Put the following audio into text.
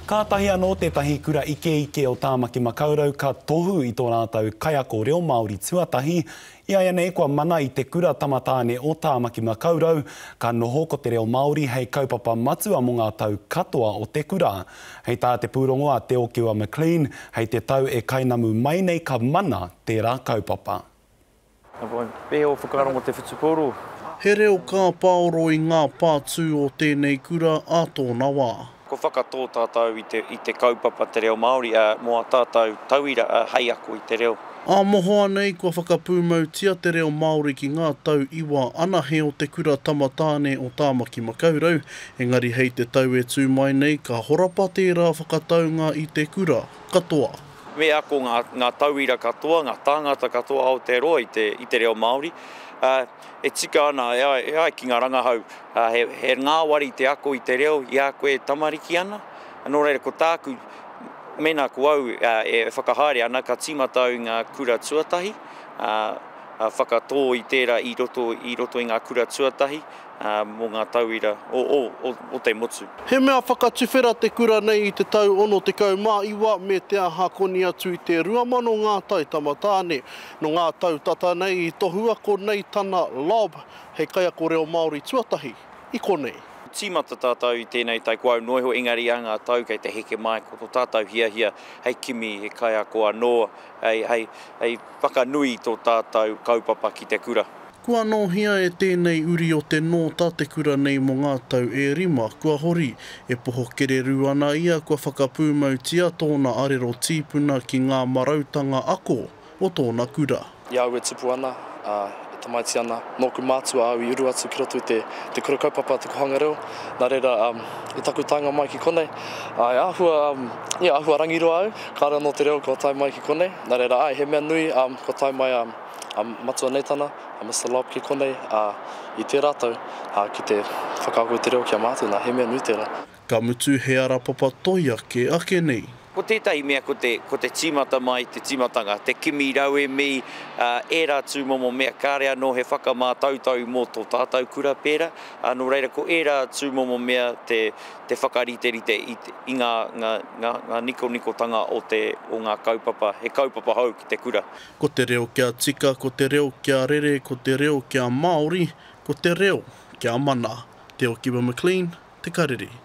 Kātahi anō tētahi kura ike o tāmaki makaurau ka tohu i tō rātau kaiako reo Māori tuatahi. Ia nei kua mana i te kura tamatāne o tāmaki makaurau, ka noho ko te reo Māori hei kaupapa matua mo ngā tau katoa o te kura. Hei tā te pūrongo a Te Okiwa McLean, hei te tau e kainamu mai nei ka mana tērā kaupapa. Pēo whakarongo te whutuporo. He reo ka paoro i ngā pātū o tēnei kura a tōna wā. Ko whakatō tātou i te kaupapa te reo Māori, moa tātou tauira hei ako i te reo. A mohoa nei kua whakapūmautia te reo Māori ki ngā tau iwa ana he o te kura tamatāne o tāmaki makaurau, engari hei te tau e tū mai nei ka horapa tērā whakataunga i te kura katoa. Me ako ngā tauira katoa, ngā tāngata katoa o te roa i te reo Māori. E tika ana, ki ngā rangahau, he ngāwari te ako i te reo, i a koe tamariki ana. Nō reira, ko tāku, mena ko au e whakahaere ana, ka tīmatau ngā kura tuatahi, whakatō i tērā i roto i ngā kura tuatahi, mō ngā tauira o te motu. He mea whakatuwhera te kura nei i te tau ono te kau mā iwa me te ahakoni atu i te ruamano ngā tau tamatāne. No ngā tau tata nei i tohu ako nei tana lob hei kaiako reo Māori tuatahi i konei. Tīmata tātou i tēnei tai kua noiho engari a ngā tau kei te heke mai ko tō tātou hia hei kimi he kaiako anō hei whakanui tō tātou kaupapa ki te kura. Kua nohia e tēnei uri o te nōta te kura nei mo ngā tau e rima, kua hori e poho kereru ana ia kua whakapūmautia tōna arero tīpuna ki ngā marautanga ako o tōna kura. Ia ue tipu ana, e tamaiti ana, nōku mātua au i uru atu ki roto i te kura kaupapa te kohanga reo. Nā reira, e taku tanga mai ki konei. Ahua rangiroa au, kāra no te reo ko tai mai ki konei. Nā reira, he mea nui ko tai mai matua neitana, Mr. Lob ki konei, i te rātau, ki te whakaako te reo kia mātuna, he mea nui tērā. Ka mutu he ara papa toia ke ake nei. Ko tētai mea ko te tīmata mai, te tīmatanga, te kimi rau e mi, e rā tūmomo mea kāre anō he whakamātautau mō tō tātou kura pēra. Nō reira, ko e rā tūmomo mea te whakarite-rite i ngā niko-nikotanga o ngā kaupapa, he kaupapa hau ki te kura. Ko te reo kia tika, ko te reo kia rere, ko te reo kia Māori, ko te reo kia mana. Te Okiwa McLean, te Karere.